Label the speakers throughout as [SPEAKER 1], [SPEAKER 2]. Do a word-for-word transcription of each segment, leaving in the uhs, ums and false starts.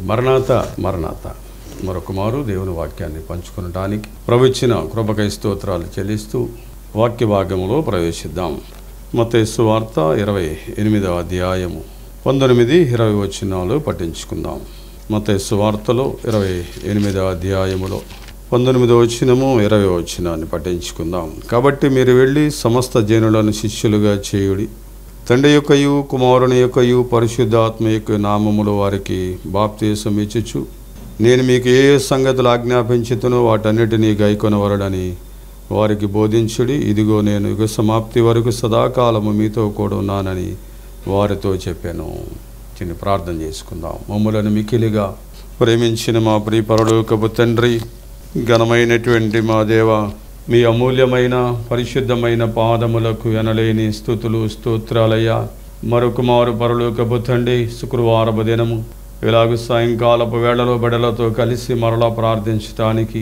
[SPEAKER 1] మరణాత మరణాత మరొక మారు దేవుని వాక్యాన్ని పంచుకొనడానికి ప్రభువచ్చిన కృపకై స్తోత్రాలు చెల్లిస్తూ వాక్య భాగంలో ప్రవేశిద్దాం. మత్తయి సువార్త ఇరవై ఎనిమిదవ అధ్యాయము పంతొమ్మిది ఇరవై వచనాలు పఠించుకుందాం. మత్తయి సువార్తలో ఇరవై ఎనిమిదవ అధ్యాయములో పంతొమ్మిదవ వచనము ఇరవై వచనాన్ని పఠించుకుందాం. కాబట్టి మీరు వెళ్ళి సమస్త జనులను శిష్యులుగా చేయుడి, తండ్రి యొక్కయు కుమారుని యొక్కయు పరిశుద్ధాత్మ యొక్క నామములో వారికి బాప్తిసం ఇచ్చుచు నేను మీకు ఏ సంగతులు ఆజ్ఞాపించుతునో వాటన్నిటినీ గైకొనవలడని వారికి బోధించుడి. ఇదిగో నేను యుగ సమాప్తి వరకు సదాకాలము మీతో కూడా ఉన్నానని వారితో చెప్పాను. చిన్న ప్రార్థన చేసుకుందాం. మమ్ములను మికిలిగా ప్రేమించిన మా ప్రియ పరలోకపు తండ్రి, ఘనమైనటువంటి మా దేవ, మీ అమూల్యమైన పరిశుద్ధమైన పాదములకు ఎనలేని స్తుతులు స్తోత్రాలయ్యా. మరొక మారు పరలోకపు తండ్రి, శుక్రవారపు దినము ఇలాగ సాయంకాలపు వేళలో బెడలతో కలిసి మరలా ప్రార్థించటానికి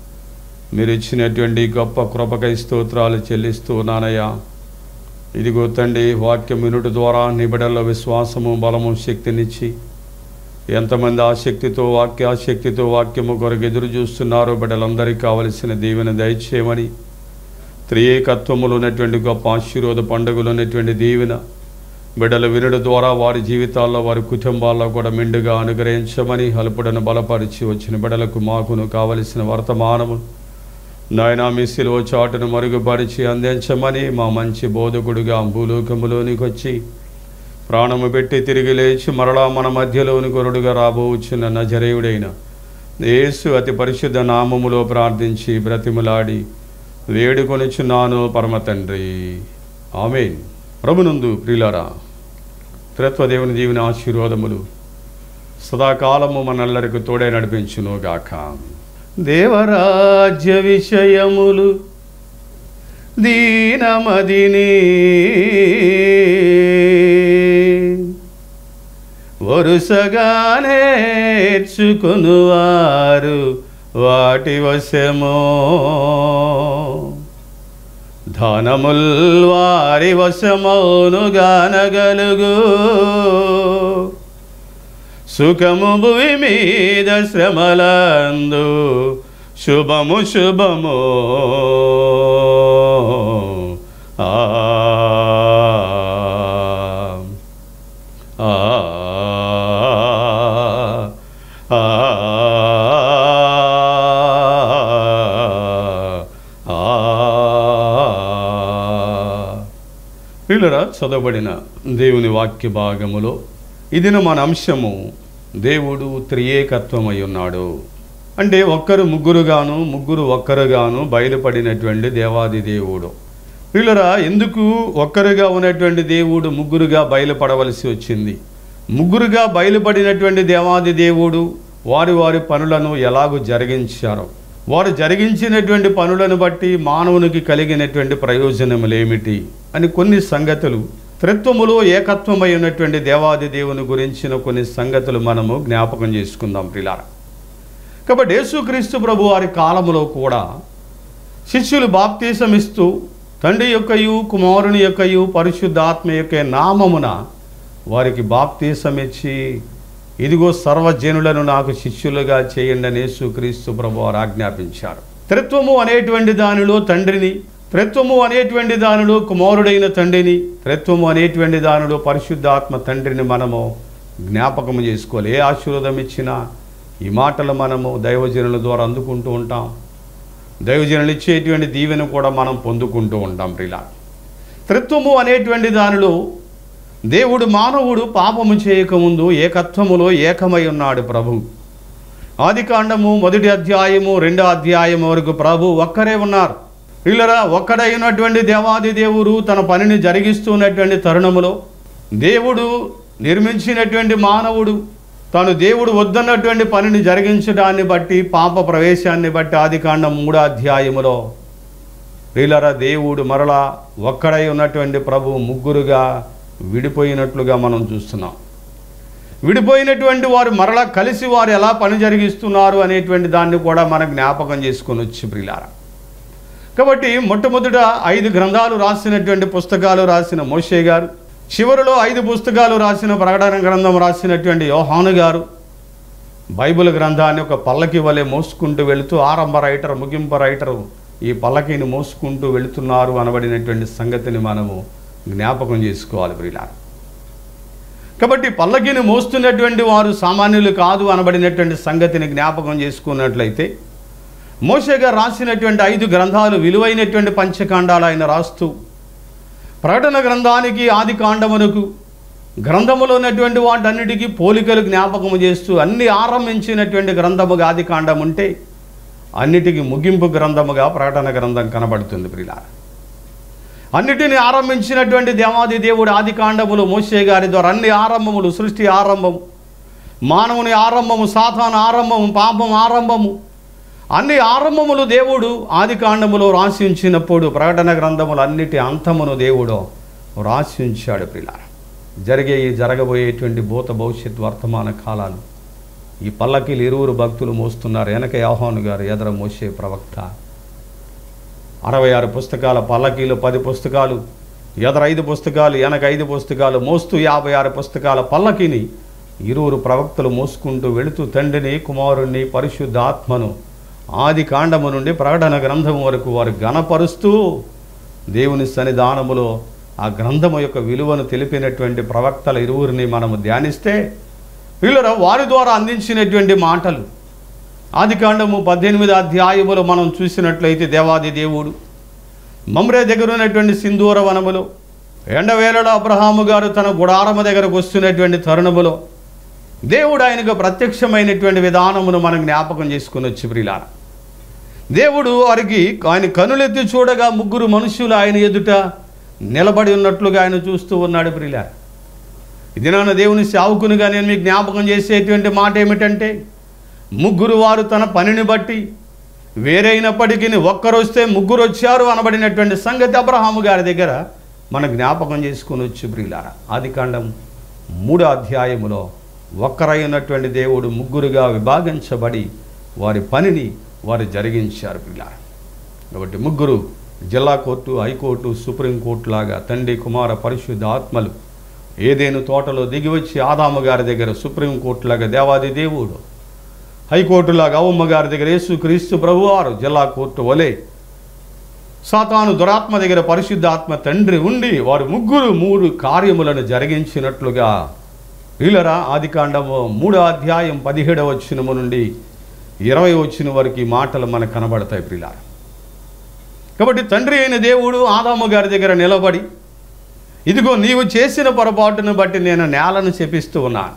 [SPEAKER 1] మీరు ఇచ్చినటువంటి గొప్ప కృపకై స్తోత్రాలు చెల్లిస్తూ ఉన్నానయ్యా. ఇదిగో తండ్రి, వాక్యం వినుట ద్వారా నీ బిడ్డల్లో విశ్వాసము బలము శక్తినిచ్చి ఎంతమంది ఆసక్తితో వాక్యాశక్తితో వాక్యము కొరకు ఎదురు చూస్తున్నారో బిడ్డలందరికీ కావలసిన దీవెన దయచేయమని, త్రియేకత్వములు ఉన్నటువంటి గొప్ప ఆశీర్వాద పండుగలు ఉన్నటువంటి దీవెన బిడ్డలు వినడం ద్వారా వారి జీవితాల్లో వారి కుటుంబాల్లో కూడా మెండుగా అనుగ్రహించమని, అల్పుడను బలపరిచి వచ్చిన బిడ్డలకు మాకును కావలసిన వర్తమానము నాయనా మీ శిలువ చాటును మరుగుపరిచి అందించమని, మా మంచి బోధకుడుగా భూలోకములోనికి వచ్చి ప్రాణము పెట్టి తిరిగి లేచి మరలా మన మధ్యలోని కొరుడుగా రాబోచున్న నజరేయుడైన యేసు అతి పరిశుద్ధ నామములో ప్రార్థించి బ్రతిములాడి వేడుకొనిచున్నాను పరమ తండ్రి, ఆమేన్. ప్రభునందు ప్రియులారా, త్రిత్వదేవుని దీవెన ఆశీర్వాదములు సదాకాలము మనల్లరికి తోడే నడిపించునుగాక. దేవరాజ్య విషయములు దీనమదిని వరుసగా నేర్చుకునువారు వాటి వశమో, ధనముల్ వారి వశమౌను గానగలుగు, సుఖము భూమి మీద శ్రమలందు శుభము శుభము. ఆ ఆ ప్రియులారా, చదవబడిన దేవుని వాక్య భాగములో ఇదిన మన అంశము దేవుడు త్రియేకత్వమై ఉన్నాడు. అంటే ఒక్కరు ముగ్గురుగాను ముగ్గురు ఒక్కరుగాను బయలుపడినటువంటి దేవాది దేవుడు. ప్రియులారా, ఎందుకు ఒక్కరుగా ఉన్నటువంటి దేవుడు ముగ్గురుగా బయలుపడవలసి వచ్చింది? ముగ్గురుగా బయలుపడినటువంటి దేవాది దేవుడు వారి వారి పనులను ఎలాగూ జరిగించారో, వారు జరిగించినటువంటి పనులను బట్టి మానవునికి కలిగినటువంటి ప్రయోజనములేమిటి అని కొన్ని సంగతులు, త్రిత్వములో ఏకత్వమై ఉన్నటువంటి దేవాది దేవుని గురించిన కొన్ని సంగతులు మనము జ్ఞాపకం చేసుకుందాం ప్రియులారా. కాబట్టి యేసుక్రీస్తు ప్రభు వారి కాలములో కూడా శిష్యులు బాప్తీసం ఇస్తూ తండ్రి యొక్కయు కుమారుని యొక్కయు పరిశుద్ధాత్మ యొక్క నామమున వారికి బాప్తీసం ఇచ్చి ఇదిగో సర్వజనులను నాకు శిష్యులుగా చేయండి అని యేసుక్రీస్తు ప్రభు వారు ఆజ్ఞాపించారు. త్రిత్వము అనేటువంటి దానిలో తండ్రిని, త్రిత్వము అనేటువంటి దానిలో కుమారుడైన తండ్రిని, త్రిత్వము అనేటువంటి దానిలో పరిశుద్ధాత్మ తండ్రిని మనము జ్ఞాపకము చేసుకోవాలి. ఏ ఆశీర్వాదం ఇచ్చినా ఈ మాటలు మనము దైవజనుల ద్వారా అందుకుంటూ ఉంటాం. దైవజనులు ఇచ్చేటువంటి దీవెన కూడా మనం పొందుకుంటూ ఉంటాం ప్రియులా. త్రిత్వము అనేటువంటి దానిలో దేవుడు మానవుడు పాపము చేయకముందు ఏకత్వములో ఏకమై ఉన్నాడు ప్రభు. ఆది కాండము మొదటి అధ్యాయము రెండో అధ్యాయం వరకు ప్రభు ఒక్కరే ఉన్నారు. పిల్లరా, ఒక్కడైనటువంటి దేవాది దేవుడు తన పనిని జరిగిస్తున్నటువంటి తరుణములో దేవుడు నిర్మించినటువంటి మానవుడు తాను దేవుడు వద్దన్నటువంటి పనిని జరిగించడాన్ని బట్టి, పాప ప్రవేశాన్ని బట్టి ఆది కాండం మూడో అధ్యాయములో పిల్లరా దేవుడు మరలా ఒక్కడై ఉన్నటువంటి ప్రభు ముగ్గురుగా విడిపోయినట్లుగా మనం చూస్తున్నాం. విడిపోయినటువంటి వారు మరలా కలిసి వారు ఎలా పని జరిగిస్తున్నారు అనేటువంటి దాన్ని కూడా మనం జ్ఞాపకం చేసుకొని వచ్చి ప్రియులారా. కాబట్టి మొట్టమొదట ఐదు గ్రంథాలు రాసినటువంటి పుస్తకాలు రాసిన మోషే గారు, చివరిలో ఐదు పుస్తకాలు రాసిన ప్రకటన గ్రంథం రాసినటువంటి యోహాను గారు, బైబిల్ గ్రంథాన్ని ఒక పల్లకి వలె మోసుకుంటూ వెళుతూ ఆరంభ రైటర్ ముగింపు రైటరు ఈ పల్లకిని మోసుకుంటూ వెళుతున్నారు అనబడినటువంటి సంగతిని మనము జ్ఞాపకం చేసుకోవాలి ప్రియులారా. కాబట్టి పల్లకిని మోస్తున్నటువంటి వారు సామాన్యులు కాదు అనబడినటువంటి సంగతిని జ్ఞాపకం చేసుకున్నట్లయితే, మోషే గారు రాసినటువంటి ఐదు గ్రంథాలు విలువైనటువంటి పంచకాండాలు ఆయన రాస్తూ ప్రకటన గ్రంథానికి ఆది కాండమునకు గ్రంథములో ఉన్నటువంటి వాటన్నిటికీ పోలికలు జ్ఞాపకము చేస్తూ అన్ని ఆరంభించినటువంటి గ్రంథముగా ఆది కాండం ఉంటే అన్నిటికీ ముగింపు గ్రంథముగా ప్రకటన గ్రంథం కనబడుతుంది ప్రియులారా. అన్నిటిని ఆరంభించినటువంటి దేవాది దేవుడు ఆది కాండములు మోషే గారి ద్వారా అన్ని ఆరంభములు, సృష్టి ఆరంభము, మానవుని ఆరంభము, సాతాను ఆరంభము, పాపం ఆరంభము, అన్ని ఆరంభములు దేవుడు ఆది కాండములో రాసి ఉంచినప్పుడు ప్రకటన గ్రంథములు అన్నిటి అంతమును దేవుడు రాసి ఉంచాడు ప్రియులారా. జరిగే ఈ జరగబోయేటువంటి భూత భవిష్యత్ వర్తమాన కాలాలు ఈ పల్లకీలు ఇరువురు భక్తులు మోస్తున్నారు. వెనక యోహాను గారు, ఎదర మోషే ప్రవక్త. అరవై ఆరు పుస్తకాల పల్లకీలు, పది పుస్తకాలు, ఎదర ఐదు పుస్తకాలు, వెనక ఐదు పుస్తకాలు మోస్తూ యాభై ఆరు పుస్తకాల పల్లకీని ఇరువురు ప్రవక్తలు మోసుకుంటూ వెళుతూ తండ్రిని, కుమారుణ్ణి, పరిశుద్ధ ఆత్మను ఆది కాండము నుండి ప్రకటన గ్రంథం వరకు వారు గణపరుస్తూ దేవుని సన్నిధానములో ఆ గ్రంథము యొక్క విలువను తెలిపినటువంటి ప్రవక్తల ఇరువురిని మనము ధ్యానిస్తే, వీళ్ళ వారి ద్వారా అందించినటువంటి మాటలు ఆది కాండము పద్దెనిమిది అధ్యాయములో మనం చూసినట్లయితే దేవాది దేవుడు మమ్రే దగ్గర ఉన్నటువంటి సింధూర వనములో ఎండవేళలో అబ్రహాము గారు తన గుడారము దగ్గరకు వస్తున్నటువంటి తరుణములో దేవుడు ఆయనకు ప్రత్యక్షమైనటువంటి విధానమును మనం జ్ఞాపకం చేసుకుని వచ్చి ప్రియులారా. దేవుడు వారికి ఆయన కనులెత్తి చూడగా ముగ్గురు మనుషులు ఆయన ఎదుట నిలబడి ఉన్నట్లుగా ఆయన చూస్తూ ఉన్నాడు ప్రియులారా. ఇది నాన్న దేవుని సేవకునిగా నేను మీకు జ్ఞాపకం చేసేటువంటి మాట ఏమిటంటే, ముగ్గురు వారు తన పనిని బట్టి వేరైనప్పటికీ ఒక్కరు వస్తే ముగ్గురు వచ్చారు అనబడినటువంటి సంగతి అబ్రహాము గారి దగ్గర మన జ్ఞాపకం చేసుకుని వచ్చి ప్రియులారా. ఆది కాండం మూడో అధ్యాయములో ఒక్కరై ఉన్నటువంటి దేవుడు ముగ్గురుగా విభాగించబడి వారి పనిని వారు జరిగించారు ప్రియులారా. కాబట్టి ముగ్గురు జిల్లా కోర్టు, హైకోర్టు, సుప్రీంకోర్టు లాగా తండ్రి, కుమార, పరిశుద్ధ ఆత్మలు ఏదేను తోటలో దిగివచ్చి ఆదాము గారి దగ్గర సుప్రీంకోర్టు లాగా దేవాది దేవుడు, హైకోర్టులాగా అవ్వమ్మ గారి దగ్గర యేసు క్రీస్తు ప్రభువారు, జిల్లా కోర్టు వలె సాతాను దురాత్మ దగ్గర పరిశుద్ధాత్మ తండ్రి ఉండి వారు ముగ్గురు మూడు కార్యములను జరిగించినట్లుగా వీళ్ళరా ఆది కాండము మూడో అధ్యాయం పదిహేడవ వచనము నుండి ఇరవై వచ్చిన వరకు ఈ మాటలు మనకు కనబడతాయి ప్రియులారా. కాబట్టి తండ్రి అయిన దేవుడు ఆదాము గారి దగ్గర నిలబడి, ఇదిగో నీవు చేసిన పొరపాటును బట్టి నేను నేలను శపిస్తూ ఉన్నాను.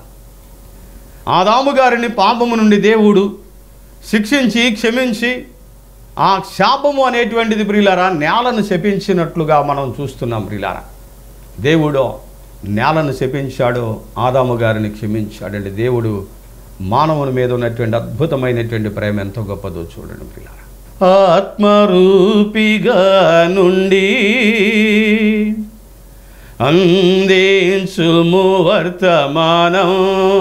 [SPEAKER 1] ఆదాము గారిని పాపము నుండి దేవుడు శిక్షించి క్షమించి ఆ శాపము అనేటువంటిది ప్రియులారా నేలను శపించినట్లుగా మనం చూస్తున్నాం ప్రియులారా. దేవుడు నేలను శపించాడు, ఆదాము గారిని క్షమించాడండి. దేవుడు మానవుని మీద ఉన్నటువంటి అద్భుతమైనటువంటి ప్రేమ ఎంతో గొప్పదో చూడండి ప్రియులారా. ఆత్మరూపిగా నుండి అందించుము వర్తమానం,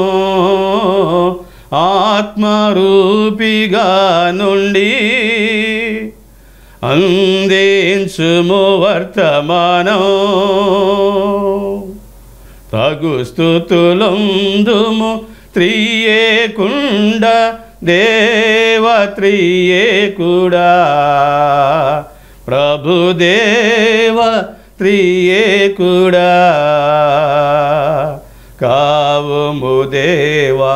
[SPEAKER 1] ఆత్మరూపిగా నుండి అందించుము వర్తమానం, తగు స్తుతులందుము త్రియేకుండ దేవ త్రియేకుడా, ప్రభుదేవ త్రియేకుడా, కావుము దేవా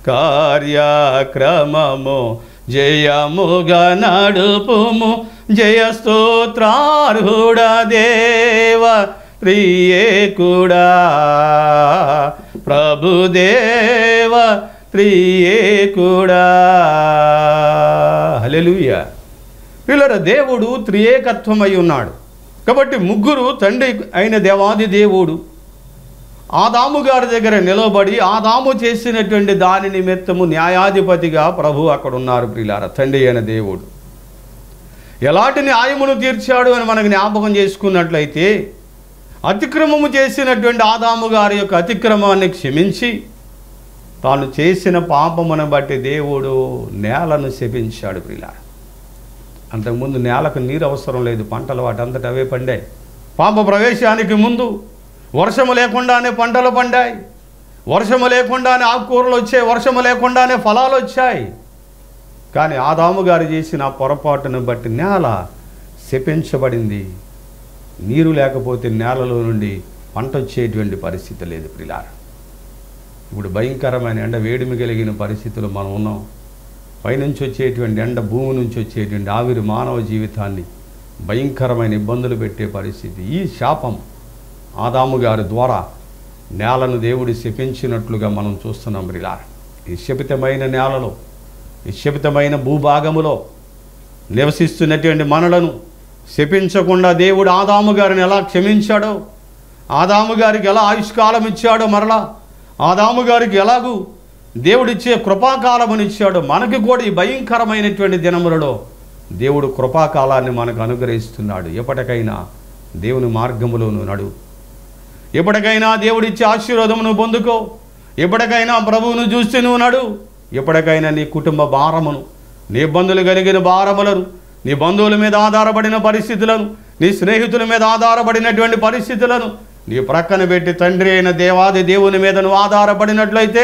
[SPEAKER 1] కార్యక్రమము జయముగా నడుపుము, జయ స్తోత్రార్హుడా దేవ త్రియేకుడా, ప్రభుదేవ త్రియేకుడా. హల్లెలూయా. పిల్లల దేవుడు త్రియేకత్వమై ఉన్నాడు. కాబట్టి ముగ్గురు తండ్రి అయిన దేవాది దేవుడు ఆదాము గారి దగ్గర నిలబడి ఆదాము చేసినటువంటి దాని నిమిత్తము న్యాయాధిపతిగా ప్రభు అక్కడ ఉన్నారు ప్రియులారా. తండ్రి అయిన దేవుడు ఎలాంటి న్యాయమును తీర్చాడు అని మనకు జ్ఞాపకం చేసుకున్నట్లయితే, అతిక్రమము చేసినటువంటి ఆదాము గారి యొక్క అతిక్రమాన్ని క్షమించి తాను చేసిన పాపమును బట్టి దేవుడు నేలను శపించాడు ప్రియులారా. అంతకుముందు నేలకు నీరు అవసరం లేదు, పంటలు వాటంతట అవే పండాయి. పాప ప్రవేశానికి ముందు వర్షము లేకుండానే పంటలు పండాయి, వర్షము లేకుండానే ఆకుకూరలు వచ్చాయి, వర్షము లేకుండానే ఫలాలు వచ్చాయి. కానీ ఆదాము గారు చేసిన పొరపాటును బట్టి నేల శపించబడింది. నీరు లేకపోతే నేలలో నుండి పంట వచ్చేటువంటి పరిస్థితి లేదు ప్రియులారా. ఇప్పుడు భయంకరమైన ఎండ, వేడిమి కలిగిన పరిస్థితులు మనం ఉన్నాం. పైనుంచి వచ్చేటువంటి ఎండ, భూమి నుంచి వచ్చేటువంటి ఆవిరి మానవ జీవితాన్ని భయంకరమైన ఇబ్బందులు పెట్టే పరిస్థితి. ఈ శాపం ఆదాము గారి ద్వారా నేలను దేవుడు శపించినట్లుగా మనం చూస్తున్నాం ప్రియులారా. ఈ శపితమైన నేలలో, ఈ శపితమైన భూభాగములో నివసిస్తున్నటువంటి మనలను శపించకుండా దేవుడు ఆదాము గారిని ఎలా క్షమించాడో, ఆదాము గారికి ఎలా ఆయుష్కాలం ఇచ్చాడో, మరలా ఆదాము గారికి ఎలాగూ దేవుడిచ్చే కృపాకాలమునిచ్చాడో, మనకి కూడా ఈ భయంకరమైనటువంటి దినములలో దేవుడు కృపాకాలాన్ని మనకు అనుగ్రహిస్తున్నాడు. ఎప్పటికైనా దేవుని మార్గములోను నడు, ఎప్పటికైనా దేవుడిచ్చే ఆశీర్వాదమును పొందుకో, ఎప్పటికైనా ప్రభువును చూసి నువ్వు నడు. ఎప్పటికైనా నీ కుటుంబ భారమును, నీ ఇబ్బందులు కలిగిన భారములను, నీ బంధువుల మీద ఆధారపడిన పరిస్థితులను, నీ స్నేహితుల మీద ఆధారపడినటువంటి పరిస్థితులను నీ ప్రక్కన పెట్టి తండ్రి అయిన దేవాది దేవుని మీద నువ్వు ఆధారపడినట్లయితే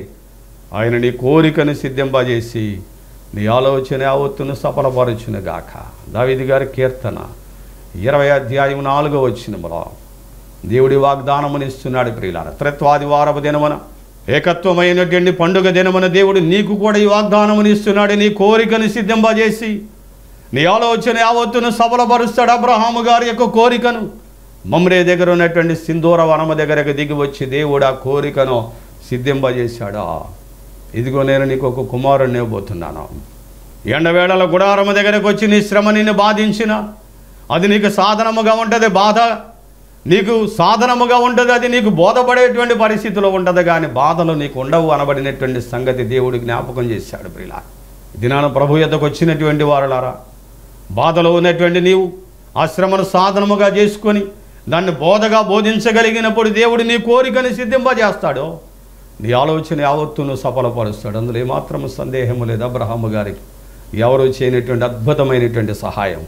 [SPEAKER 1] ఆయన నీ కోరికను సిద్ధింపజేసి నీ ఆలోచన యావత్తును సఫలపరచునుగాక. దావీదు గారి కీర్తన ఇరవై అధ్యాయం నాలుగో వచనములో దేవుడి వాగ్దానమునిస్తున్నాడు ప్రియులారా. త్రిత్వాదివారపు దినమున, ఏకత్వమైనటువంటి పండుగ దినమున దేవుడు నీకు కూడా ఈ వాగ్దానమునిస్తున్నాడు. నీ కోరికను సిద్ధింపజేసి నీ ఆలోచన యావత్తును సఫలపరుస్తాడు. అబ్రహాము గారి యొక్క కోరికను మమ్రే దగ్గర ఉన్నటువంటి సింధూర వనము దగ్గరకు దిగి వచ్చి దేవుడు ఆ కోరికను సిద్ధింపజేశాడా. ఇదిగో నేను నీకు ఒక కుమారుడిని ఇవ్వబోతున్నాను. ఎండవేళల గుడారము దగ్గరకు వచ్చి నీ శ్రమ నిన్ను బాధించిన, అది నీకు సాధనముగా ఉంటుంది. బాధ నీకు సాధనముగా ఉంటుంది, అది నీకు బోధపడేటువంటి పరిస్థితిలో ఉంటుంది, కానీ బాధలు నీకు ఉండవు అనబడినటువంటి సంగతి దేవుడు జ్ఞాపకం చేశాడు ప్రియులా. దినాన ప్రభు యొద్దకు వచ్చినటువంటి వారులారా, బాధలో ఉన్నటువంటి నీవు ఆ శ్రమను సాధనముగా చేసుకొని దాన్ని బోధగా బోధించగలిగినప్పుడు దేవుడు నీ కోరికని సిద్ధింపజేస్తాడు. నీ ఆలోచన యావత్తును సఫలపరుస్తాడు. అందులో ఏమాత్రము సందేహము లేదు. అబ్రహాము గారికి ఎవరు చేయనటువంటి అద్భుతమైనటువంటి సహాయం,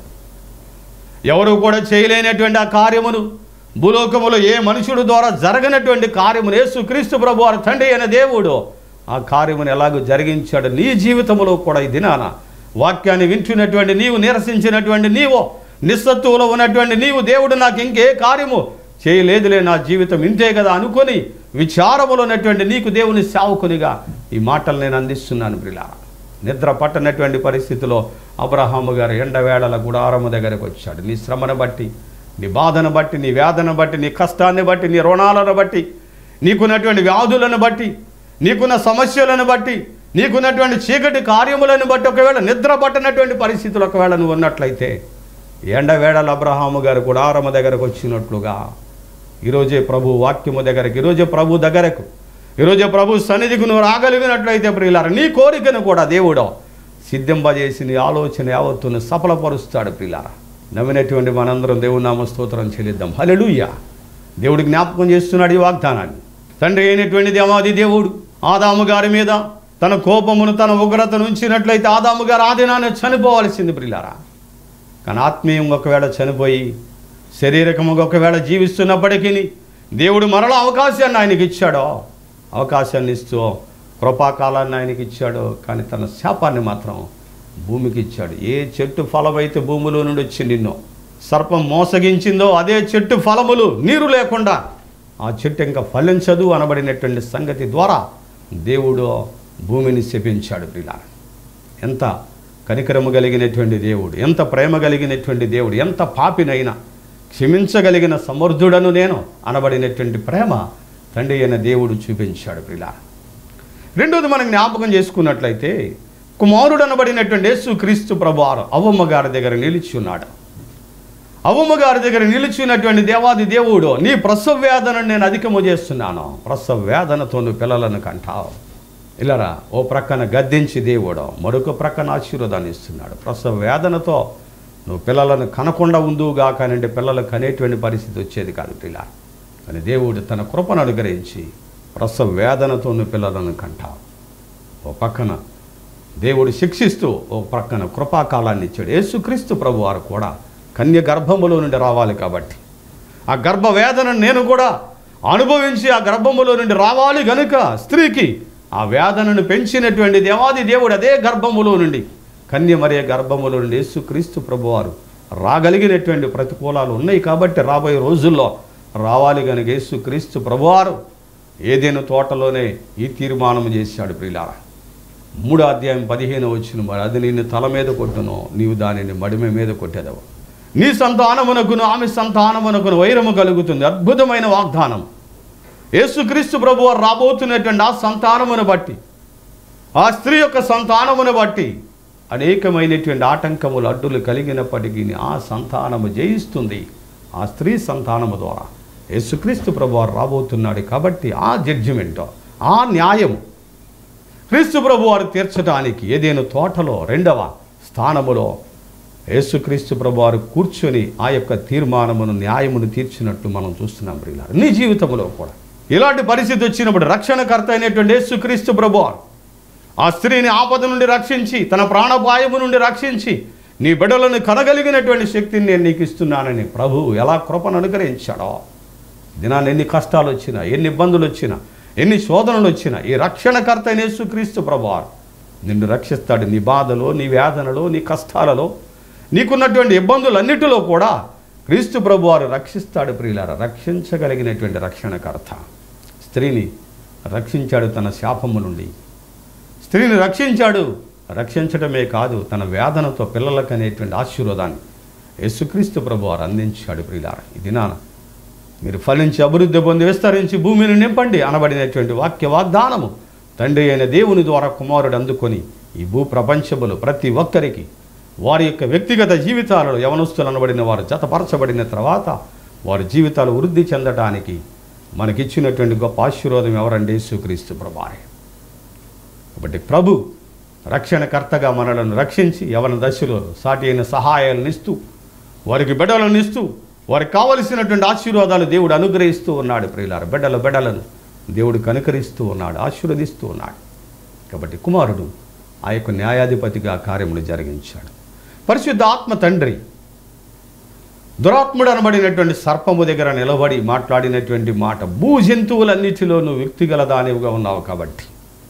[SPEAKER 1] ఎవరు కూడా చేయలేనటువంటి ఆ కార్యమును, భూలోకములో ఏ మనుషుడు ద్వారా జరగనటువంటి కార్యమును యేసుక్రీస్తు ప్రభు వారి తండ్రి అయిన దేవుడు ఆ కార్యమును ఎలాగో జరిగించాడు నీ జీవితంలో కూడా. ఈ దినాన వాక్యాన్ని వింటున్నటువంటి నీవు, నిరసించినటువంటి నీవు, నిస్సత్తువులో ఉన్నటువంటి నీవు, దేవుడు నాకు ఇంకే కార్యము చేయలేదులే, నా జీవితం ఇంతే కదా అనుకొని విచారములో ఉన్నటువంటి నీకు దేవుని సేవకునిగా ఈ మాటలు నేను అందిస్తున్నాను ప్రియులారా. నిద్ర పట్టనటువంటి పరిస్థితిలో అబ్రహాము గారు ఎండవేళల గుడారము దగ్గరకు వచ్చాడు. నీ శ్రమను బట్టి, నీ బాధను బట్టి, నీ వేదన బట్టి, నీ కష్టాన్ని బట్టి, నీ రుణాలను బట్టి, నీకున్నటువంటి వ్యాధులను బట్టి, నీకున్న సమస్యలను బట్టి, నీకున్నటువంటి చీకటి కార్యములను బట్టి, ఒకవేళ నిద్ర పట్టనటువంటి పరిస్థితులు ఒకవేళ నువ్వు ఉన్నట్లయితే ఎండవేళల అబ్రహాము గారు గుడారము దగ్గరకు వచ్చినట్లుగా ఈరోజే ప్రభు వాక్యము దగ్గరకు, ఈరోజే ప్రభు దగ్గరకు, ఈరోజే ప్రభు సన్నిధికి నువ్వు రాగలిగినట్లయితే ప్రియులారా, నీ కోరికను కూడా దేవుడు సిద్ధింపజేసి నీ ఆలోచన యావత్తును సఫలపరుస్తాడు ప్రియులారా. నవ్వినటువంటి మనందరం దేవుని నామ స్తోత్రం చెల్లిద్దాం. హల్లెలూయా. దేవుడు జ్ఞాపకం చేస్తున్నాడు ఈ వాగ్దానాన్ని. తండ్రి అయినటువంటి దేవాది దేవుడు ఆదాము గారి మీద తన కోపమును, తన ఉగ్రతను ఉంచినట్లయితే ఆదాము గారు ఆ దినాన్ని చనిపోవలసింది ప్రియులారా. కానీ ఆత్మీయం ఒకవేళ చనిపోయి శారీరకముగా ఒకవేళ జీవిస్తున్నప్పటికీ దేవుడు మరలా అవకాశాన్ని ఆయనకి ఇచ్చాడో, అవకాశాన్ని ఇస్తూ కృపాకాలాన్ని ఆయనకి ఇచ్చాడో, కానీ తన శాపాన్ని మాత్రం భూమికి ఇచ్చాడు. ఏ చెట్టు ఫలమైతే భూమిలో నుండి వచ్చి నిన్ను సర్పం మోసగించిందో అదే చెట్టు ఫలములు నీరు లేకుండా ఆ చెట్టు ఇంకా ఫలించదు అనబడినటువంటి సంగతి ద్వారా దేవుడు భూమిని శపించాడు ప్రియులారా. ఎంత కనికరము కలిగినటువంటి దేవుడు, ఎంత ప్రేమ కలిగినటువంటి దేవుడు, ఎంత పాపినైనా క్షమించగలిగిన సమర్థుడను నేను అనబడినటువంటి ప్రేమ తండ్రి అయిన దేవుడు చూపించాడు ప్రియులారా. రెండోది మనం జ్ఞాపకం చేసుకున్నట్లయితే కుమారుడు అనబడినటువంటి యేసుక్రీస్తు ప్రభువారు అవ్వమ్మ గారి దగ్గర నిలిచి ఉన్నాడు. అవ్వమ్మ గారి దగ్గర నిలిచినటువంటి దేవాది దేవుడు, నీ ప్రసవ వేదనను నేను అధికము చేస్తున్నాను, ప్రసవ వేదనతో నువ్వు పిల్లలను కంటావు. ఇలారా ఓ ప్రక్కన గద్దించి దేవుడు మరొక ప్రక్కన ఆశీర్వాదాన్ని ఇస్తున్నాడు. ప్రసవ వేదనతో నువ్వు పిల్లలను కనకుండా ఉందువుగా, కానంటే పిల్లలు కనేటువంటి పరిస్థితి వచ్చేది కాదు ఇలా. కానీ దేవుడు తన కృపను అనుగ్రహించి ప్రసవ వేదనతో నువ్వు పిల్లలను కంటావు. ఓ పక్కన దేవుడు శిక్షిస్తూ ఓ ప్రక్కన కృపాకాలాన్ని ఇచ్చాడు. యేసుక్రీస్తు ప్రభు వారు కూడా కన్య గర్భములో నుండి రావాలి కాబట్టి ఆ గర్భ వేదనను నేను కూడా అనుభవించి ఆ గర్భములో నుండి రావాలి గనుక స్త్రీకి ఆ వేదనను పెంచినటువంటి దేవాది దేవుడు అదే గర్భములో నుండి కన్య మరియ గర్భములో నుండి యేసుక్రీస్తు ప్రభువారు రాగలిగినటువంటి ప్రతికూలాలు ఉన్నాయి కాబట్టి రాబోయే రోజుల్లో రావాలి కనుక యేసుక్రీస్తు ప్రభువారు ఏదైనా తోటలోనే ఈ తీర్మానం చేశాడు. ప్రియులారా, మూడో అధ్యాయం పదిహేను వచ్చిన మరి అది నిన్ను తల మీద కొట్టును, నీవు దానిని మడిమ మీద కొట్టేదవు. నీ సంతానమునకును ఆమె సంతానమునకును వైరము కలుగుతుంది. అద్భుతమైన వాగ్దానం. యేసుక్రీస్తు ప్రభువారు రాబోతున్నటువంటి ఆ సంతానమును బట్టి, ఆ స్త్రీ యొక్క సంతానమును బట్టి అనేకమైనటువంటి ఆటంకములు అడ్డులు కలిగినప్పటికీ ఆ సంతానము జయిస్తుంది. ఆ స్త్రీ సంతానము ద్వారా యేసుక్రీస్తు ప్రభువారు రాబోతున్నాడు. కాబట్టి ఆ జడ్జిమెంట్, ఆ న్యాయము క్రీస్తు ప్రభువారు తీర్చడానికి ఏదైనా తోటలో రెండవ స్థానములో యేసుక్రీస్తు ప్రభువారు కూర్చొని ఆ యొక్క తీర్మానమును న్యాయమును తీర్చినట్టు మనం చూస్తున్నాం. ప్రియులారా, నీ జీవితంలో కూడా ఇలాంటి పరిస్థితి వచ్చినప్పుడు రక్షణకర్త అయినటువంటి యేసుక్రీస్తు ప్రభువారు ఆ స్త్రీని ఆపద నుండి రక్షించి తన ప్రాణపాయము నుండి రక్షించి నీ బిడ్డలను కనగలిగినటువంటి శక్తిని నేను నీకు ఇస్తున్నానని ప్రభు ఎలా కృపను అనుగ్రహించాడో, దినాన్ని ఎన్ని కష్టాలు వచ్చినా, ఎన్ని ఇబ్బందులు వచ్చినా, ఎన్ని శోధనలు వచ్చినా ఈ రక్షణకర్త అయిన యేసుక్రీస్తు ప్రభువారు నిన్ను రక్షిస్తాడు. నీ బాధలో, నీ వేదనలో, నీ కష్టాలలో, నీకున్నటువంటి ఇబ్బందులన్నిటిలో కూడా క్రీస్తు ప్రభువారు రక్షిస్తాడు. ప్రియులారా, రక్షించగలిగినటువంటి రక్షణకర్త స్త్రీని రక్షించాడు తన శాపము నుండి. స్త్రీని రక్షించాడు. రక్షించడమే కాదు, తన వేదనతో పిల్లలకు అనేటువంటి ఆశీర్వాదాన్ని యేసుక్రీస్తు ప్రభువారు అందించాడు. ప్రియులారా, ఈ దినాన మీరు ఫలించి అభివృద్ధి పొంది విస్తరించి భూమిని నింపండి అనబడినటువంటి వాక్య వాగ్దానము తండ్రి అయిన దేవుని ద్వారా కుమారుడు అందుకొని ఈ భూ ప్రపంచములు ప్రతి ఒక్కరికి వారి యొక్క వ్యక్తిగత జీవితాలలో యవనస్తులు అనబడిన వారు జతపరచబడిన తర్వాత వారి జీవితాలు వృద్ధి చెందడానికి మనకిచ్చినటువంటి గొప్ప ఆశీర్వాదం ఎవరండి? యేసుక్రీస్తు ప్రభువారే. కాబట్టి ప్రభు రక్షణకర్తగా మనలను రక్షించి యవన దశలో సాటి అయిన సహాయాలను ఇస్తూ, వారికి బిడ్డలను ఇస్తూ, వారికి కావలసినటువంటి ఆశీర్వాదాలు దేవుడు అనుగ్రహిస్తూ ఉన్నాడు. ప్రియులారా, బిడ్డల బిడ్డలను దేవుడు కనుకరిస్తూ ఉన్నాడు, ఆశీర్వదిస్తూ ఉన్నాడు. కాబట్టి కుమారుడు ఆ యొక్క న్యాయాధిపతిగా కార్యములు జరిగించాడు. పరిశుద్ధ ఆత్మ తండ్రి దురాత్ముడు అనబడినటువంటి సర్పము దగ్గర నిలబడి మాట్లాడినటువంటి మాట, భూ జంతువులన్నిటిలోనూ వ్యక్తిగల దానివిగా ఉన్నావు కాబట్టి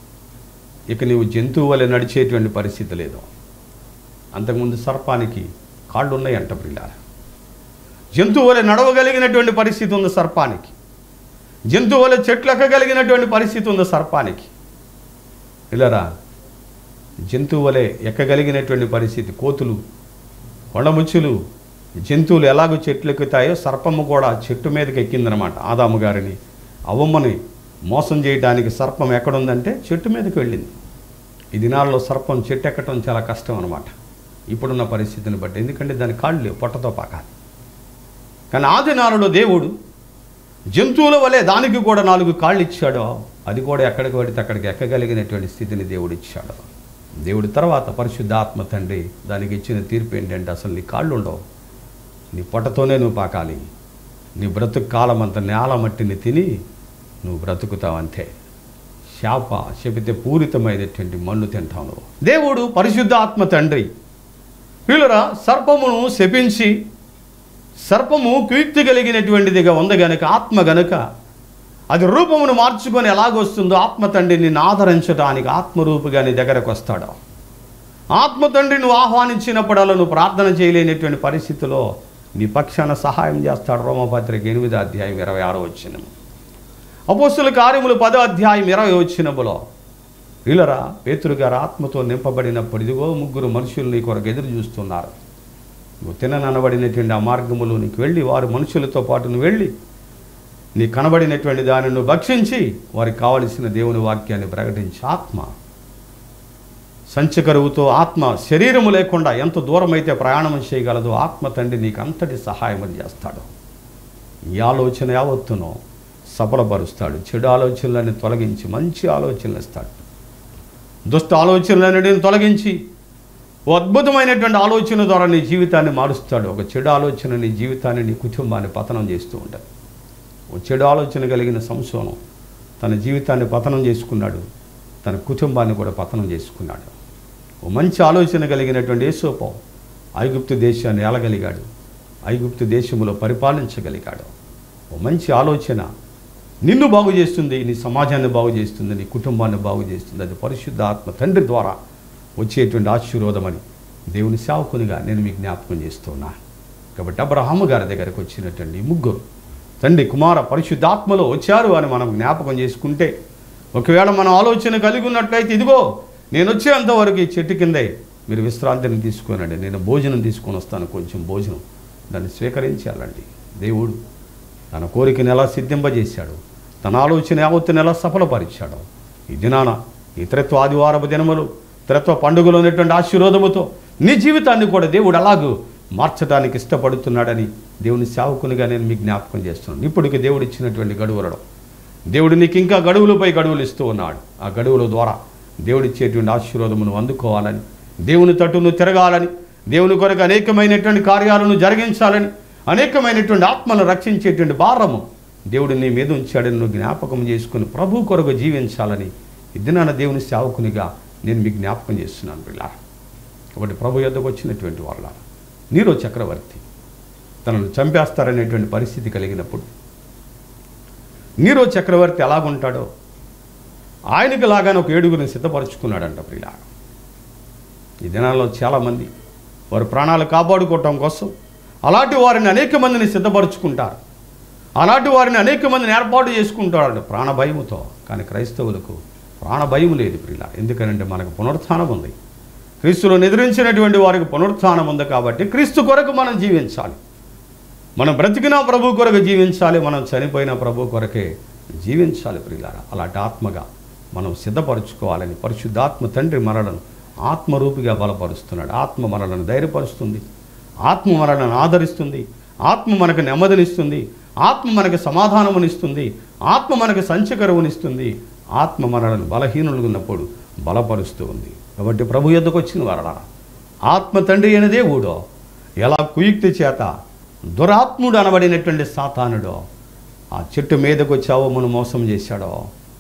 [SPEAKER 1] ఇక నీవు జంతువు వలె నడిచేటువంటి పరిస్థితి లేదు. అంతకుముందు సర్పానికి కాళ్ళు ఉన్నాయంట. ప్రియులారా, జంతువు వలె నడవగలిగినటువంటి పరిస్థితి ఉంది సర్పానికి. జంతువు వలె చెట్లు ఎక్కగలిగినటువంటి పరిస్థితి ఉంది సర్పానికి. ఇలారా, జంతువు వలె ఎక్కగలిగినటువంటి పరిస్థితి. కోతులు, కొండముచ్చులు, జంతువులు ఎలాగో చెట్లు ఎక్కుతాయో సర్పము కూడా చెట్టు మీదకి ఎక్కిందనమాట. ఆదాము గారిని అవ్వమ్మని మోసం చేయడానికి సర్పం ఎక్కడుందంటే చెట్టు మీదకి వెళ్ళింది. ఈ దినాల్లో సర్పం చెట్టు ఎక్కడం చాలా కష్టం అనమాట ఇప్పుడున్న పరిస్థితిని బట్టి. ఎందుకంటే దాని కాళ్ళు లేవు, పొట్టతో పాకాలి. కానీ ఆ దినాలలో దేవుడు జంతువుల వలె దానికి కూడా నాలుగు కాళ్ళు ఇచ్చాడో, అది కూడా ఎక్కడికి పడితే అక్కడికి ఎక్కగలిగినటువంటి స్థితిని దేవుడు ఇచ్చాడు. దేవుడి తర్వాత పరిశుద్ధాత్మ తండ్రి దానికి ఇచ్చిన తీర్పు ఏంటంటే, అసలు నీ కాళ్ళు ఉండవు, నీ పొట్టతోనే నువ్వు పాకాలి. నీ బ్రతుకు కాలం అంత నేల మట్టిని తిని నువ్వు బ్రతుకుతావు అంతే. శాప శపితే పూరితమైనటువంటి మన్ను తింటావు నువ్వు. దేవుడు పరిశుద్ధ ఆత్మ తండ్రి వీళ్ళరా సర్పమును శపించి, సర్పము కీర్తి కలిగినటువంటిదిగా ఉంది గనుక, ఆత్మ గనుక అది రూపమును మార్చుకొని ఎలాగొస్తుందో ఆత్మ తండ్రి నిన్ను ఆదరించడానికి ఆత్మరూపుగా నీ దగ్గరకు వస్తాడు. ఆత్మ తండ్రి నువ్వు ఆహ్వానించినప్పుడల్లా నువ్వు ప్రార్థన చేయలేనటువంటి పరిస్థితిలో నీ పక్షాన సహాయం చేస్తాడు. రోమపత్రిక ఎనిమిదో అధ్యాయం ఇరవై ఆరో వచనము, అపోస్తుల కార్యములు పదో అధ్యాయం ఇరవై వచనములో వీళ్ళరా పేతురు గారు ఆత్మతో నింపబడినప్పుడు ఇదిగో ముగ్గురు మనుషులు నీ కొరకు ఎదురు చూస్తున్నారు. నువ్వు తిననబడినటువంటి ఆ మార్గములో నీకు వెళ్ళి వారు మనుషులతో పాటు నువ్వు వెళ్ళి నీ కనబడినటువంటి దానిని నువ్వు భక్షించి వారికి కావలసిన దేవుని వాక్యాన్ని ప్రకటించి, ఆత్మ సంచకరువుతో ఆత్మ శరీరము లేకుండా ఎంత దూరమైతే ప్రయాణం చేయగలదో ఆత్మ తండ్రి నీకు అంతటి సహాయం చేస్తాడు. ఈ ఆలోచన యావత్తునో సఫలపరుస్తాడు. చెడు ఆలోచనలను తొలగించి మంచి ఆలోచనలు ఇస్తాడు. దుష్ట ఆలోచనలన్నిటిని తొలగించి ఓ అద్భుతమైనటువంటి ఆలోచన ద్వారా నీ జీవితాన్ని మారుస్తాడు. ఒక చెడు ఆలోచన నీ జీవితాన్ని, నీ కుటుంబాన్ని పతనం చేస్తూ ఉంటుంది. ఓ చెడు ఆలోచన కలిగిన సంసోను తన జీవితాన్ని పతనం చేసుకున్నాడు, తన కుటుంబాన్ని కూడా పతనం చేసుకున్నాడు. ఓ మంచి ఆలోచన కలిగినటువంటి యేసోపు ఐగుప్తు దేశాన్ని ఏలగలిగాడు, ఐగుప్తు దేశంలో పరిపాలించగలిగాడు. ఓ మంచి ఆలోచన నిన్ను బాగు చేస్తుంది, నీ సమాజాన్ని బాగు చేస్తుంది, నీ కుటుంబాన్ని బాగు చేస్తుంది. అది పరిశుద్ధ ఆత్మ తండ్రి ద్వారా వచ్చేటువంటి ఆశీర్వాదమని దేవుని సేవకునిగా నేను మీకు జ్ఞాపకం చేస్తున్నా. కాబట్టి అబ్రహాము గారి దగ్గరకు వచ్చినటువంటి ముగ్గురు తండ్రి కుమార పరిశుద్ధాత్మలో వచ్చారు అని మనం జ్ఞాపకం చేసుకుంటే, ఒకవేళ మనం ఆలోచన కలిగి ఉన్నట్లయితే, ఇదిగో నేను వచ్చేంతవరకు ఈ చెట్టు కిందే మీరు విశ్రాంతిని తీసుకోనండి, నేను భోజనం తీసుకొని వస్తాను, కొంచెం భోజనం దాన్ని స్వీకరించాలండి. దేవుడు తన కోరికను ఎలా సిద్ధింపజేశాడు, తన ఆలోచన యావత్తును ఎలా సఫలపరిచాడు. ఈ దినాన ఈ త్రిత్వ ఆదివారపు దినములు త్రిత్వ పండుగలో ఉన్నటువంటి ఆశీర్వాదముతో నీ జీవితాన్ని కూడా దేవుడు అలాగూ మార్చడానికి ఇష్టపడుతున్నాడని దేవుని సేవకునిగా నేను మీకు జ్ఞాపకం చేస్తున్నాను. ఇప్పటికి దేవుడు ఇచ్చినటువంటి గడువులలో దేవుడు నీకు ఇంకా గడువులపై గడువులు ఇస్తూ ఉన్నాడు. ఆ గడువుల ద్వారా దేవుడిచ్చేటువంటి ఆశీర్వాదమును అందుకోవాలని, దేవుని తట్టును తిరగాలని, దేవుని కొరకు అనేకమైనటువంటి కార్యాలను జరిగించాలని, అనేకమైనటువంటి ఆత్మను రక్షించేటువంటి భారము దేవుడు నీ మీద ఉంచాడని నువ్వు జ్ఞాపకం చేసుకుని ప్రభు కొరకు జీవించాలని ఈ దినాన దేవుని సేవకునిగా నేను మీకు జ్ఞాపకం చేస్తున్నాను పిల్లారా. కాబట్టి ప్రభు యొద్దకు వచ్చినటువంటి వాళ్ళ నీరో చక్రవర్తి తనను చంపేస్తారనేటువంటి పరిస్థితి కలిగినప్పుడు నీరో చక్రవర్తి ఎలాగుంటాడో ఆయనకి లాగానే ఒక ఏడుగురిని సిద్ధపరుచుకున్నాడంట ప్రియులారా. ఈ దినాల్లో చాలామంది వారి ప్రాణాలు కాపాడుకోవటం కోసం అలాంటి వారిని అనేక మందిని సిద్ధపరుచుకుంటారు, అలాంటి వారిని అనేక మందిని ఏర్పాటు చేసుకుంటాడు ప్రాణభయముతో. కానీ క్రైస్తవులకు ప్రాణభయం లేదు ప్రియులారా. ఎందుకంటే మనకు పునరుత్థానం ఉంది, క్రీస్తులో నిద్రించినటువంటి వారికి పునరుత్థానం ఉంది. కాబట్టి క్రీస్తు కొరకు మనం జీవించాలి, మనం బ్రతికినా ప్రభు కొరకు జీవించాలి, మనం చనిపోయిన ప్రభు కొరకే జీవించాలి ప్రియులారా. అలాంటి ఆత్మగా మనం సిద్ధపరచుకోవాలని పరిశుద్ధాత్మ తండ్రి మనలను ఆత్మరూపిగా బలపరుస్తున్నాడు. ఆత్మ మనలను ధైర్యపరుస్తుంది, ఆత్మ మనలను ఆదరిస్తుంది, ఆత్మ మనకు నెమ్మదినిస్తుంది, ఆత్మ మనకు సమాధానమునిస్తుంది, ఆత్మ మనకు సంచకరవునిస్తుంది, ఆత్మ మనలను బలహీనులు ఉన్నప్పుడు బలపరుస్తూ ఉంది. కాబట్టి ప్రభు యొద్దకు వచ్చిన వారలా ఆత్మ తండ్రి అయిన దేవుడో ఎలా కుయుక్తి చేత దురాత్ముడు అనబడినటువంటి సాతానుడో ఆ చెట్టు మీదకు వచ్చావోమును మోసం చేశాడో,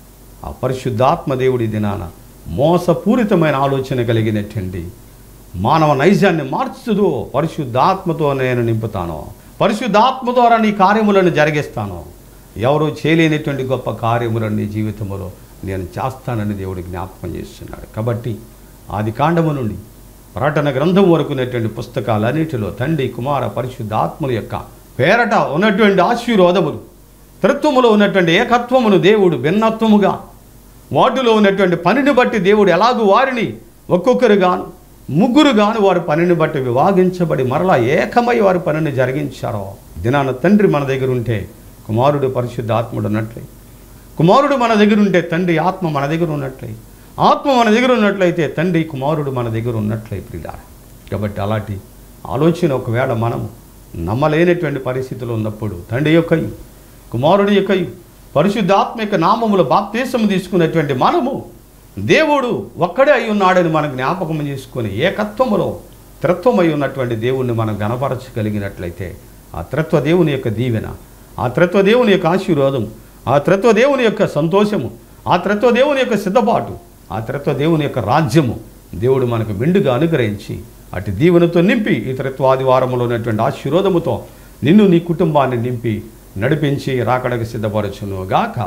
[SPEAKER 1] ఆ పరిశుద్ధాత్మ దేవుడి దినాన మోసపూరితమైన ఆలోచన కలిగినటువంటి మానవ నైజాన్ని మార్చుతూ పరిశుద్ధాత్మతో నేను నింపుతాను, పరిశుద్ధాత్మ ద్వారా నీ కార్యములను జరిగిస్తాను, ఎవరు చేయలేనటువంటి గొప్ప కార్యములను నీ జీవితంలో నేను చేస్తానని దేవుడు జ్ఞాపకం చేస్తున్నాడు. కాబట్టి ఆది కాండము నుండి ప్రకటన గ్రంథం వరకు ఉన్నటువంటి పుస్తకాలన్నిటిలో తండ్రి కుమార పరిశుద్ధాత్మల యొక్క పేరట ఉన్నటువంటి ఆశీర్వాదములు, త్రిత్వములో ఉన్నటువంటి ఏకత్వమును దేవుడు భిన్నత్వముగా వాటిలో ఉన్నటువంటి పనిని బట్టి దేవుడు ఎలాగూ వారిని ఒక్కొక్కరుగాను ముగ్గురుగాను వారి పనిని బట్టి విభాగించబడి మరలా ఏకమై వారి పనిని జరిగించారో, దినాన తండ్రి మన దగ్గర ఉంటే కుమారుడు పరిశుద్ధాత్ముడు ఉన్నట్లే, కుమారుడు మన దగ్గర ఉంటే తండ్రి ఆత్మ మన దగ్గర ఉన్నట్లే, ఆత్మ మన దగ్గర ఉన్నట్లయితే తండ్రి కుమారుడు మన దగ్గర ఉన్నట్లే ప్రియులారా. కాబట్టి అలాంటి ఆలోచన ఒకవేళ మనం నమ్మలేనటువంటి పరిస్థితులు ఉన్నప్పుడు తండ్రి యొక్కయు కుమారుడి యొక్కయు పరిశుద్ధాత్మ యొక్క నామములో బాప్తీసము తీసుకున్నటువంటి మనము దేవుడు ఒక్కడే అయి ఉన్నాడని మనం జ్ఞాపకం చేసుకొని ఏకత్వములో త్రిత్వమై ఉన్నటువంటి దేవుణ్ణి మనం గణపరచగలిగినట్లయితే ఆ త్రిత్వ దేవుని యొక్క దీవెన, ఆ త్రిత్వ దేవుని యొక్క ఆశీర్వాదం, ఆ త్రిత్వ దేవుని యొక్క సంతోషము, ఆ త్రిత్వ దేవుని యొక్క సిద్ధపాటు, ఆ త్రిత్వ దేవుని యొక్క రాజ్యము దేవుడు మనకు మెండుగా అనుగ్రహించి అటు దీవెనతో నింపి ఈ త్రిత్వాదివారములో ఉన్నటువంటి ఆశీర్వాదముతో నిన్ను నీ కుటుంబాన్ని నింపి నడిపించి రాకడకు సిద్ధపరచును గాక.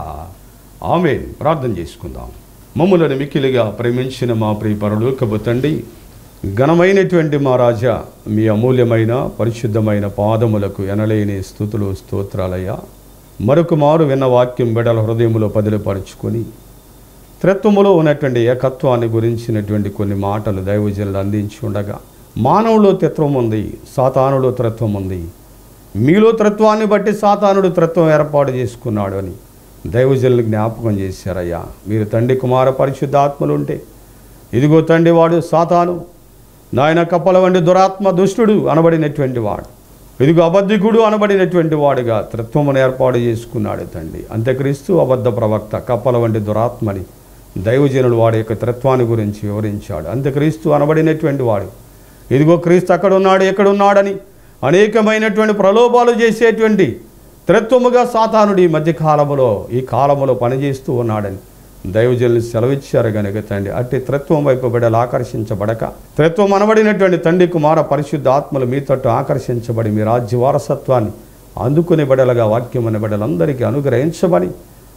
[SPEAKER 1] ఆమేన్. ప్రార్థన చేసుకుందాం. మమ్ములను మిక్కిలిగా ప్రేమించిన మా ప్రియ పరలోకపు తండ్రి, ఘనమైనటువంటి మా రాజా, మీ అమూల్యమైన పరిశుద్ధమైన పాదములకు ఎనలేని స్తుతులు స్తోత్రాలయ్యా. మరొక మారు విన్న వాక్యం బిడ్డల హృదయములో పదిలపరుచుకొని త్రిత్వములో ఉన్నటువంటి ఏకత్వాన్ని గురించినటువంటి కొన్ని మాటలు దైవజనులు అందించి ఉండగా, మానవులో త్రిత్వం ఉంది, సాతానులో త్రిత్వం ఉంది, మీలో త్రిత్వాన్ని బట్టి సాతానుడు త్రిత్వం ఏర్పాటు చేసుకున్నాడు అని దైవజనులు జ్ఞాపకం చేశారయ్యా. మీరు తండ్రి కుమార పరిశుద్ధాత్మలు ఉంటే ఇదిగో తండ్రి వాడు సాతాను, నాయన కప్పల వంటి దురాత్మ దుష్టుడు అనబడినటువంటి వాడు, ఇదిగో అబద్ధికుడు అనబడినటువంటి వాడుగా త్రిత్వమును ఏర్పాటు చేసుకున్నాడు తండ్రి. అంత్యక్రీస్తు అబద్ధ ప్రవక్త, కప్పల వంటి దురాత్మని దైవజనుడు వాడి యొక్క త్రిత్వాన్ని గురించి వివరించాడు. అంత్యక్రీస్తు అనబడినటువంటి వాడు ఇదిగో క్రీస్తు అక్కడ ఉన్నాడు ఎక్కడున్నాడని అనేకమైనటువంటి ప్రలోభాలు చేసేటువంటి త్రిత్వముగా సాతానుడు ఈ మధ్యకాలములో ఈ కాలములో పనిచేస్తూ ఉన్నాడని దైవజనులు సెలవిచ్చారు కనుక తండ్రి అట్టి త్రిత్వం వైపు బిడ్డలు ఆకర్షించబడక, త్రిత్వం అనబడినటువంటి తండ్రి కుమార పరిశుద్ధ ఆత్మలు మీ తట్టు ఆకర్షించబడి మీ రాజ్య వారసత్వాన్ని అందుకునే బిడ్డలుగా వాక్యం అనే బిడ్డలందరికీ అనుగ్రహించబడి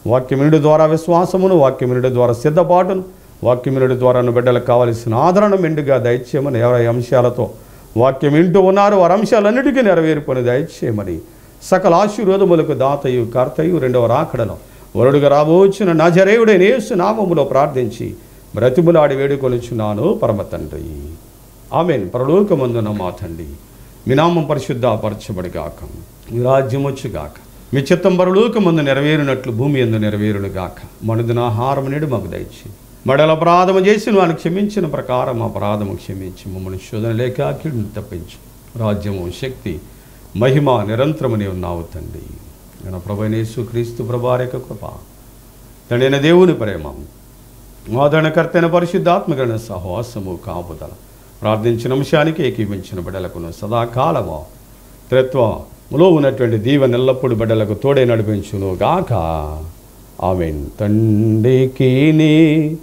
[SPEAKER 1] వాక్యమినుడి ద్వారా విశ్వాసమును, వాక్యమినుడి ద్వారా సిద్ధపాటును, వాక్యమినుడి ద్వారా బిడ్డలకు కావలసిన ఆదరణ మెండుగా దయచేయమని, ఎవరి అంశాలతో వాక్యం వింటూ ఉన్నారు వారి అంశాలన్నిటికీ నెరవేర్పుని దయచేయమని, సకల ఆశీర్వాదములకు దాతయు కర్తయు రెండవ రాకడలో వరుడుగా రాబోచిన నజరేయుడైన యేసు నామములో ప్రార్థించి బ్రతిములాడి వేడుకొనుచున్నాను పరమ తండ్రి. ఆమేన్. పరలోకమందున మా తండ్రి, మీ నామం పరిశుద్ధపరచబడిగాక, మీ రాజ్యం వచ్చుగాక, మీ చిత్తం పరలోకమందు నెరవేరునట్లు భూమి యందు నెరవేరునుగాక. మనుదిన ఆహారం నేడు మాకు దయచి, మడల అపరాధము చేసి వాడిని క్షమించిన ప్రకారం అపరాధము క్షమించి, మమ్మల్ని శోధన లేక కీడును తప్పించు. రాజ్యము, శక్తి, మహిమ నిరంతరము నీవు ఉన్నావు తండ్రి. నా ప్రభువైన యేసుక్రీస్తు ప్రభువారి కృప, తండ్రి అయిన దేవుని ప్రేమ, ఆదరణకర్తైన పరిశుద్ధాత్మకైన సహవాసము కాపుదల ప్రార్థించిన అంశానికి ఏకీవించిన బిడ్డలకును సదాకాలము త్రిత్వములో ఉన్నటువంటి దీవెన ఎల్లప్పుడు బిడ్డలకు తోడే నడిపించును గాక. ఆమేన్. తండ్రికిని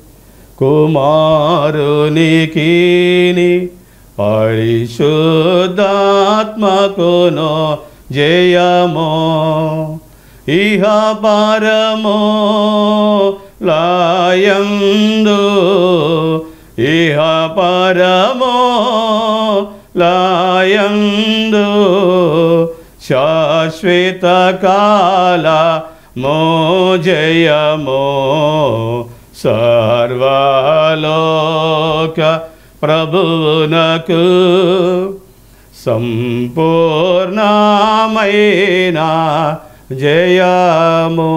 [SPEAKER 1] కుమారునికిని పరిశుద్ధాత్మకును జయమో ఇహ పరమో లాయందు, ఇహ పరమో లాయందు శాశ్వత కాల మో జయమో సర్వలోక ప్రభువునకు సంపూర్ణమైన జయము.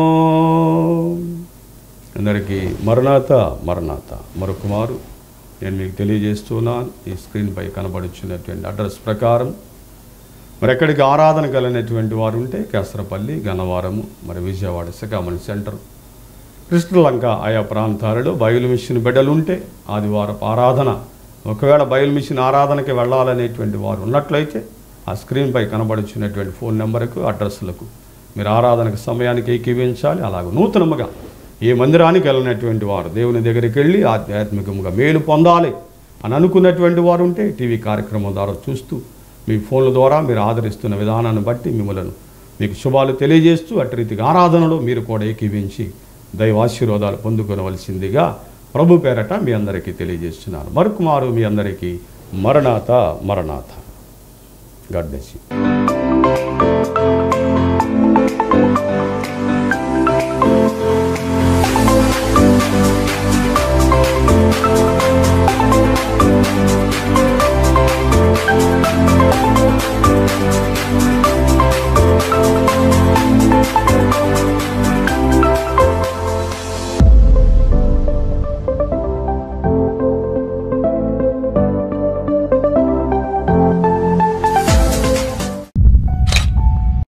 [SPEAKER 1] అందరికీ మరణాత మరణాత మరొకమారు నేను మీకు తెలియజేస్తున్నాను. ఈ స్క్రీన్పై కనబడుచున్నటువంటి అడ్రస్ ప్రకారం మరి ఎక్కడికి ఆరాధన కలిగినటువంటి వారు ఉంటే కేసరపల్లి, గన్నవరము, మరి విజయవాడ శకామణి సెంటర్, కృష్ణలంక ఆయా ప్రాంతాలలో బయలు మిషన్ బిడ్డలు ఉంటే ఆదివారపు ఆరాధన, ఒకవేళ బయలు మిషన్ ఆరాధనకి వెళ్ళాలనేటువంటి వారు ఉన్నట్లయితే ఆ స్క్రీన్పై కనబడుచున్నటువంటి ఫోన్ నెంబర్కు, అడ్రస్లకు మీరు ఆరాధనకు సమయానికి ఏకీవించాలి. అలాగే నూతనముగా ఏ మందిరానికి వెళ్ళినటువంటి వారు దేవుని దగ్గరికి వెళ్ళి ఆధ్యాత్మికంగా మేలు పొందాలి అని అనుకున్నటువంటి వారు ఉంటే టీవీ కార్యక్రమం ద్వారా చూస్తూ మీ ఫోన్ల ద్వారా మీరు ఆదరిస్తున్న విధానాన్ని బట్టి మిమ్మలను మీకు శుభాలు తెలియజేస్తూ అటు రీతిగా ఆరాధనలో మీరు కూడా ఏకీవించి దైవాశీర్వాదాలు పొందుకొనవలసిందిగా ప్రభు పేరట మీ అందరికీ తెలియజేస్తున్నాను. మరొకమారు మీ అందరికీ మరణాత మరణాత. God bless you.